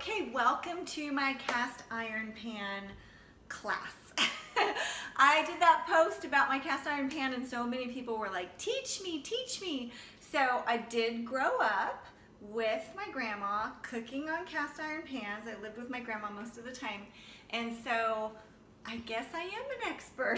Okay, welcome to my cast iron pan class. I did that post about my cast iron pan and so many people were like, teach me, teach me. So I did grow up with my grandma cooking on cast iron pans. I lived with my grandma most of the time. And so I guess I am an expert.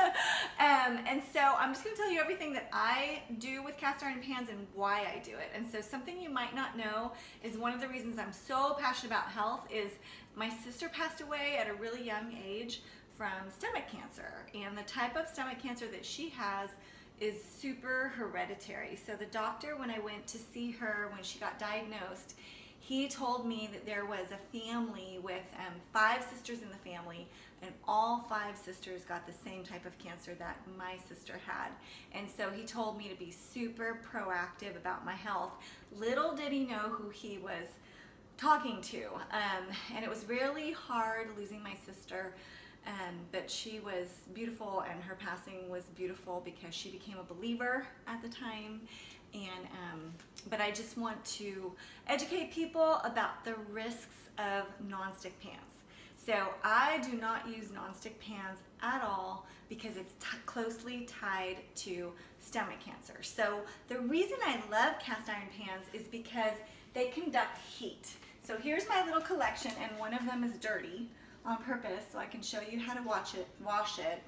And so I'm just gonna tell you everything that I do with cast iron pans and why I do it. And so something you might not know is one of the reasons I'm so passionate about health is my sister passed away at a really young age from stomach cancer. And the type of stomach cancer that she has is super hereditary. So the doctor, when I went to see her when she got diagnosed, he told me that there was a family with 5 sisters in the family, and all 5 sisters got the same type of cancer that my sister had. And so he told me to be super proactive about my health. Little did he know who he was talking to. And it was really hard losing my sister, but she was beautiful, and her passing was beautiful because she became a believer at the time. And but I just want to educate people about the risks of nonstick pans. So I do not use nonstick pans at all because it's closely tied to stomach cancer. So the reason I love cast iron pans is because they conduct heat. So here's my little collection, and one of them is dirty on purpose so I can show you how to wash it.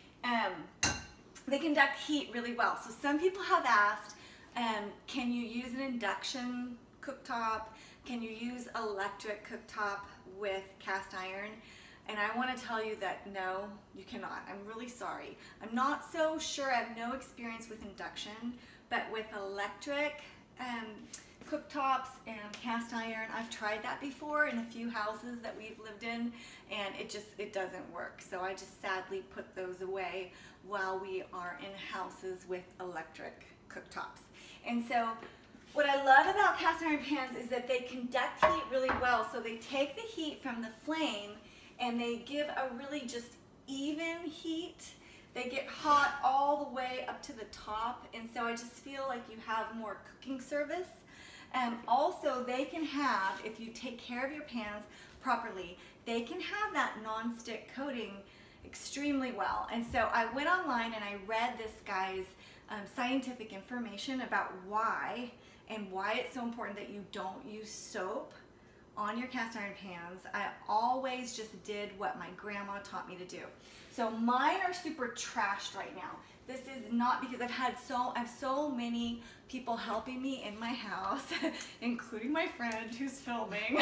They conduct heat really well. So some people have asked, can you use an induction cooktop? Can you use electric cooktop with cast iron? And I want to tell you that no, you cannot. I'm really sorry. I'm not so sure. I have no experience with induction, but with electric cooktops and cast iron, I've tried that before in a few houses that we've lived in, and it doesn't work. So I just sadly put those away while we are in houses with electric cooktops. And so what I love about cast iron pans is that they conduct heat really well. So they take the heat from the flame and they give a really just even heat. They get hot all the way up to the top, and so I just feel like you have more cooking service. Also, they can have, if you take care of your pans properly, they can have that non-stick coating extremely well. And so I went online and I read this guy's scientific information about why it's so important that you don't use soap on your cast iron pans. I always just did what my grandma taught me to do. So mine are super trashed right now. This is not because I have so many people helping me in my house, including my friend who's filming.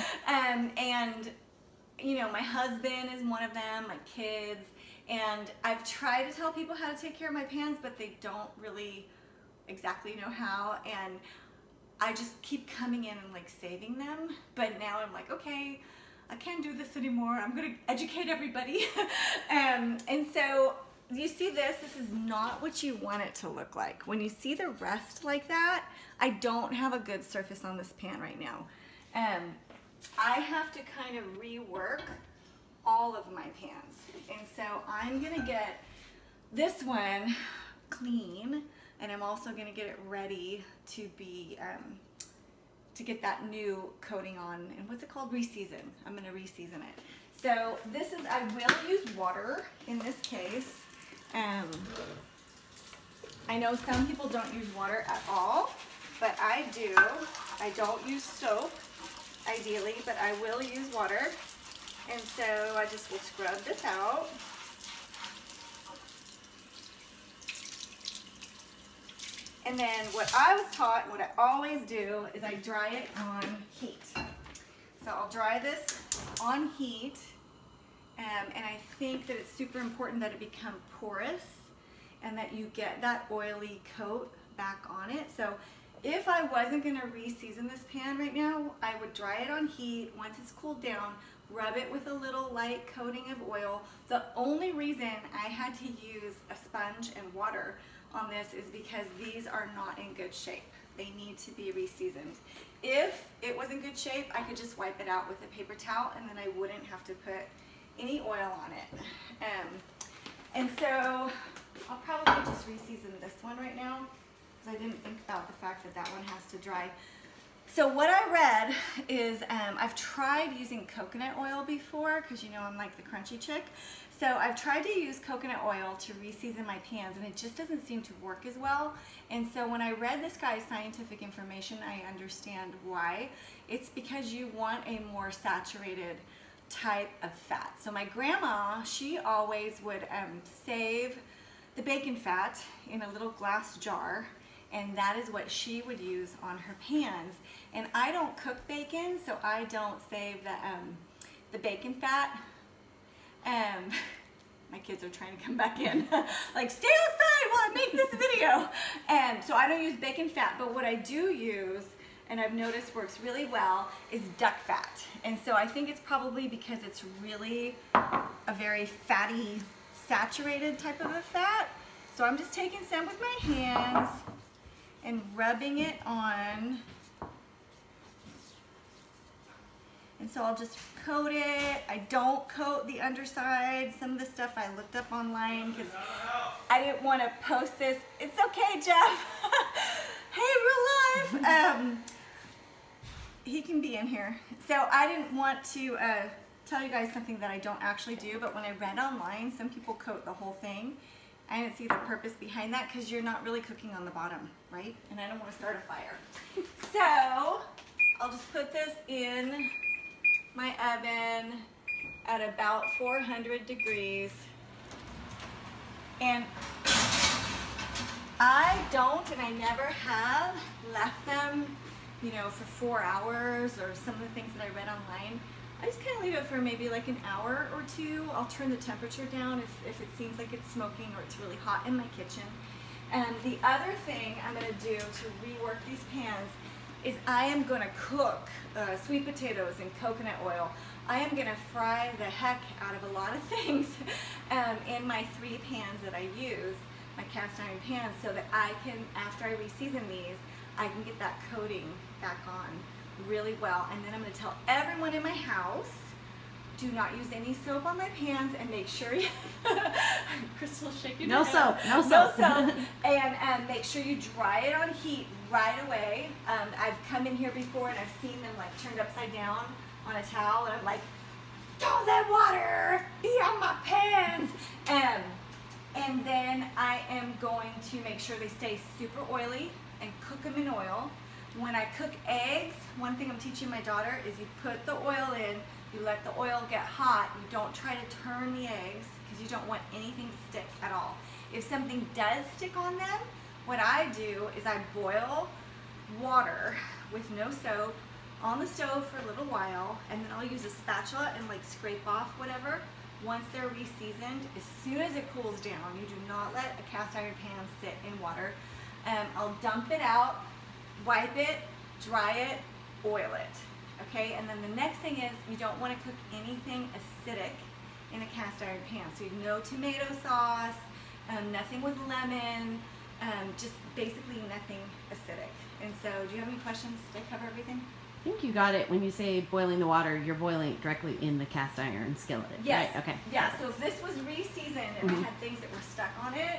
And you know, my husband is one of them, my kids, and I've tried to tell people how to take care of my pans, but they don't really exactly know how, and I just keep coming in and like saving them. But now I'm like, okay, I can't do this anymore. I'm gonna educate everybody. And so you see this is not what you want it to look like. When you see the rest like that, I don't have a good surface on this pan right now. I have to kind of rework all of my pans. And so I'm gonna get this one clean, and I'm also gonna get it ready to be, to get that new coating on, and what's it called? Reseason. I'm gonna reseason it. So this is, I will use water in this case. I know some people don't use water at all, but I do. I don't use soap, ideally, but I will use water. And so I just will scrub this out. And then what I was taught, what I always do, is I dry it on heat. So I'll dry this on heat, and I think that it's super important that it become porous and that you get that oily coat back on it. So if I wasn't gonna reseason this pan right now, I would dry it on heat. Once it's cooled down, rub it with a little light coating of oil. The only reason I had to use a sponge and water on this is because these are not in good shape. They need to be reseasoned. If it was in good shape, I could just wipe it out with a paper towel, and then I wouldn't have to put any oil on it. And so I'll probably just reseason this one right now, because I didn't think about the fact that that one has to dry. So what I read is, I've tried using coconut oil before, because you know I'm like the crunchy chick. So I've tried to use coconut oil to re-season my pans, and it just doesn't seem to work as well. And so when I read this guy's scientific information, I understand why. It's because you want a more saturated type of fat. So my grandma, she always would save the bacon fat in a little glass jar, and that is what she would use on her pans. And I don't cook bacon, so I don't save the bacon fat. My kids are trying to come back in. Like, stay outside while I make this video. So I don't use bacon fat, but what I do use, and I've noticed works really well, is duck fat. And so I think it's probably because it's really a very fatty, saturated type of a fat. So I'm just taking some with my hands and rubbing it on. And so I'll just coat it. I don't coat the underside. Some of the stuff I looked up online because I didn't want to post this. It's okay, Jeff. Hey, real life. He can be in here. So I didn't want to tell you guys something that I don't actually do, but when I read online, some people coat the whole thing. I didn't see the purpose behind that because you're not really cooking on the bottom, right? And I don't want to start a fire. So I'll just put this in my oven at about 400 degrees. And I don't, and I never have, left them, you know, for 4 hours or some of the things that I read online. I just kind of leave it for maybe like an hour or two. I'll turn the temperature down if it seems like it's smoking or it's really hot in my kitchen. And the other thing I'm going to do to rework these pans is I am going to cook sweet potatoes in coconut oil. I am going to fry the heck out of a lot of things in my 3 pans that I use, my cast iron pans, so that I can, after I re-season these, I can get that coating back on really well. And then I'm going to tell everyone in my house, do not use any soap on my pans, and make sure you Crystal's shaking her head. No soap. And make sure you dry it on heat right away. I've come in here before and I've seen them like turned upside down on a towel, and I'm like, don't let water be on my pans. And then I am going to make sure they stay super oily and cook them in oil. When I cook eggs, one thing I'm teaching my daughter is you put the oil in, you let the oil get hot, you don't try to turn the eggs because you don't want anything to stick at all. If something does stick on them, what I do is I boil water with no soap on the stove for a little while, and then I'll use a spatula and like scrape off whatever. Once they're re-seasoned, as soon as it cools down, you do not let a cast iron pan sit in water. I'll dump it out, wipe it, dry it, oil it. Okay, and then the next thing is you don't want to cook anything acidic in a cast iron pan. So no tomato sauce, nothing with lemon, just basically nothing acidic. And so, do you have any questions? Did I cover everything? I think you got it. When you say boiling the water, you're boiling it directly in the cast iron skillet, yes. right? Okay. Yeah, so if this was re-seasoned and I had things that were stuck on it,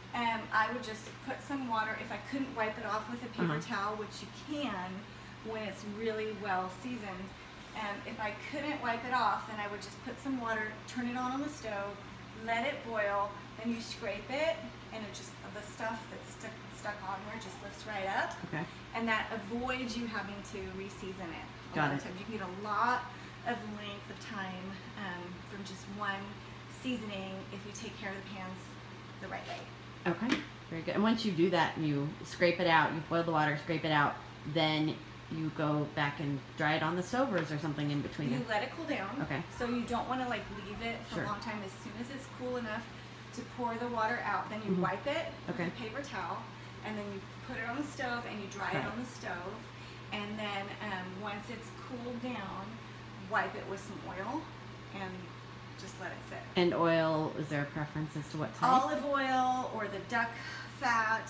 I would just put some water. If I couldn't wipe it off with a paper towel, which you can when it's really well seasoned, if I couldn't wipe it off, then I would just put some water, turn it on the stove, let it boil, then you scrape it, and it just, the stuff that's stuck on there just lifts right up. Okay. And that avoids you having to re-season it. Got it. Times. You can get a lot of length of time from just one seasoning if you take care of the pans the right way. Okay, very good. And once you do that, you scrape it out, you boil the water, scrape it out, then you go back and dry it on the stove, or is there something in between? You let it cool down. Okay. So you don't want to like leave it for Sure. a long time. As soon as it's cool enough to pour the water out, then you wipe it with a paper towel, and then you put it on the stove and you dry it on the stove. And then once it's cooled down, wipe it with some oil and just let it sit. And oil, is there a preference as to what type? Olive oil or the duck fat.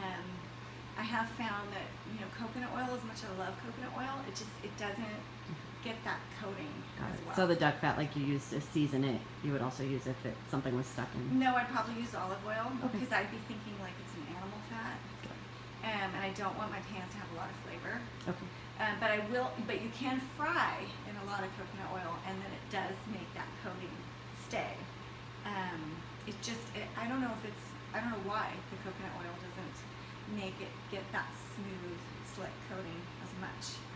I have found that, you know, coconut oil, as much as I love coconut oil, it doesn't get that coating as well. So the duck fat, like you used to season it, you would also use if something was stuck in? No, I'd probably use olive oil Okay. because I'd be thinking like it's an animal fat. and I don't want my pans to have a lot of flavor. Okay. But you can fry in a lot of coconut oil, and then it does make that coating stay. I don't know why the coconut oil doesn't make it get that smooth, slick coating as much.